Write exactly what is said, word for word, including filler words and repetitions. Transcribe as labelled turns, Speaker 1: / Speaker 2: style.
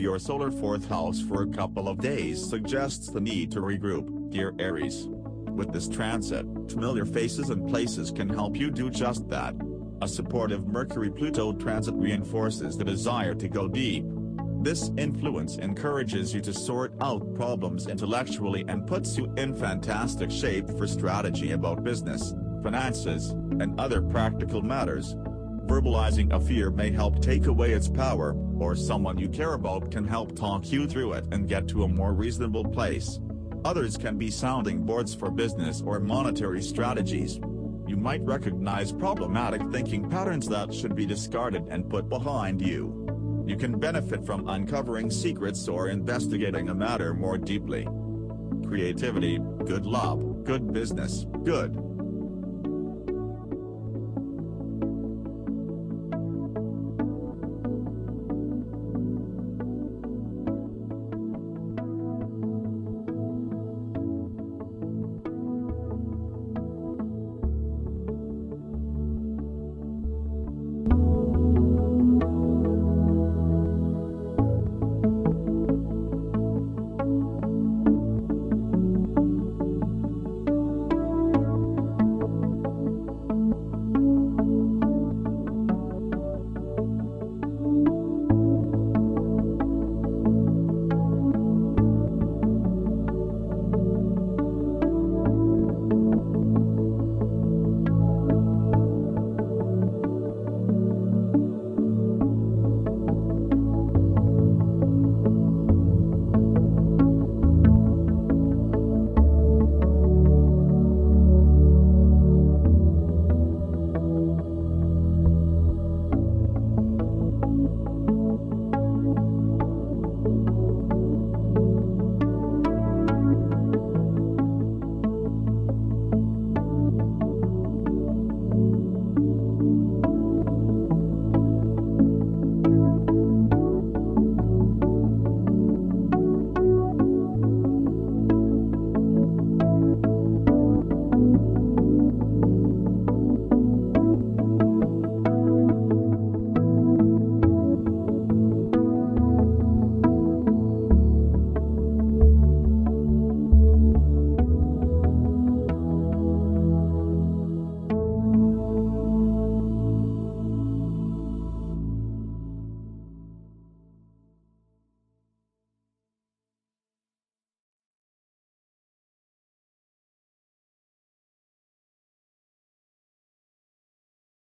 Speaker 1: your solar fourth house for a couple of days suggests the need to regroup, dear Aries. With this transit, familiar faces and places can help you do just that. A supportive Mercury-Pluto transit reinforces the desire to go deep. This influence encourages you to sort out problems intellectually and puts you in fantastic shape for strategy about business, finances, and other practical matters. Verbalizing a fear may help take away its power, or someone you care about can help talk you through it and get to a more reasonable place. Others can be sounding boards for business or monetary strategies. You might recognize problematic thinking patterns that should be discarded and put behind you. You can benefit from uncovering secrets or investigating a matter more deeply. Creativity, good love, good business, good.